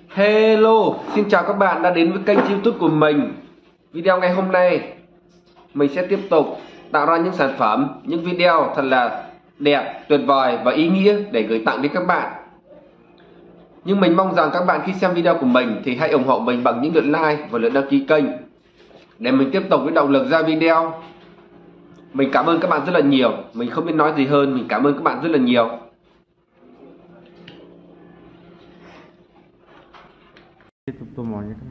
Hello, xin chào các bạn đã đến với kênh YouTube của mình. Video ngày hôm nay mình sẽ tiếp tục tạo ra những sản phẩm, những video thật là đẹp, tuyệt vời và ý nghĩa để gửi tặng đến các bạn. Nhưng mình mong rằng các bạn khi xem video của mình thì hãy ủng hộ mình bằng những lượt like và lượt đăng ký kênh để mình tiếp tục với động lực ra video. Mình cảm ơn các bạn rất là nhiều. Mình không biết nói gì hơn, mình cảm ơn các bạn rất là nhiều. Tutup maunya kan.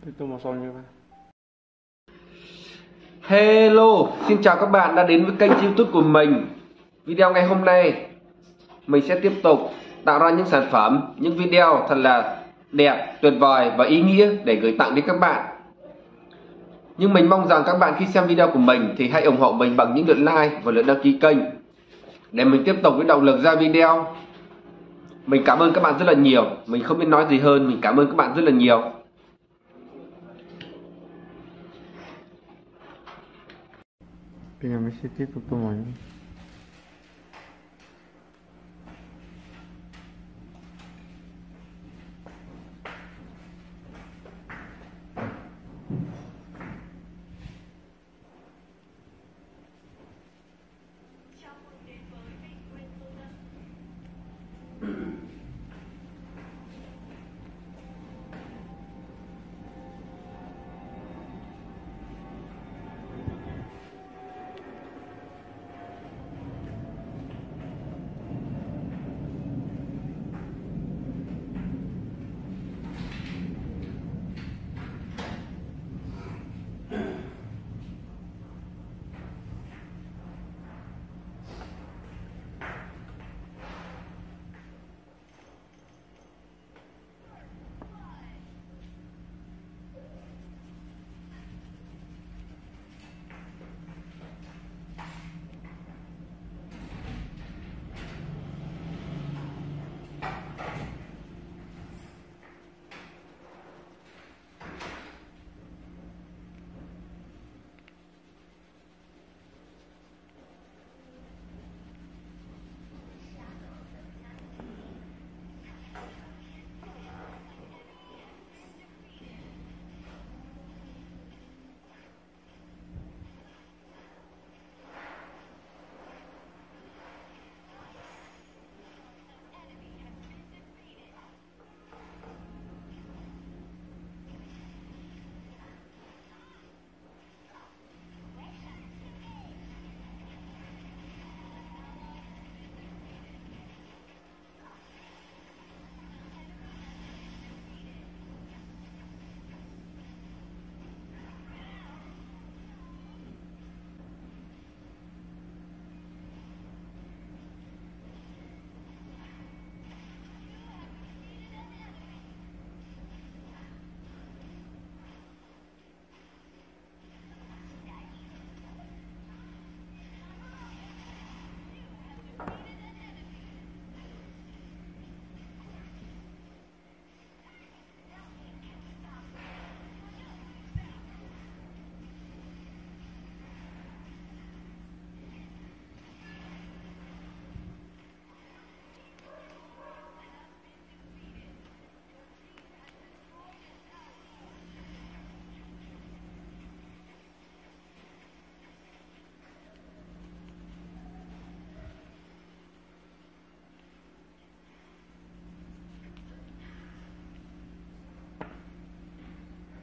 Tôi một son như vậy. Hello, xin chào các bạn đã đến với kênh YouTube của mình. Video ngày hôm nay mình sẽ tiếp tục tạo ra những sản phẩm, những video thật là đẹp, tuyệt vời và ý nghĩa để gửi tặng đến các bạn. Nhưng mình mong rằng các bạn khi xem video của mình thì hãy ủng hộ mình bằng những lượt like và lượt đăng ký kênh để mình tiếp tục với động lực ra video. Mình cảm ơn các bạn rất là nhiều. Mình không biết nói gì hơn, mình cảm ơn các bạn rất là nhiều. Bây giờ mình sẽ tiếp tục tô màu nhé.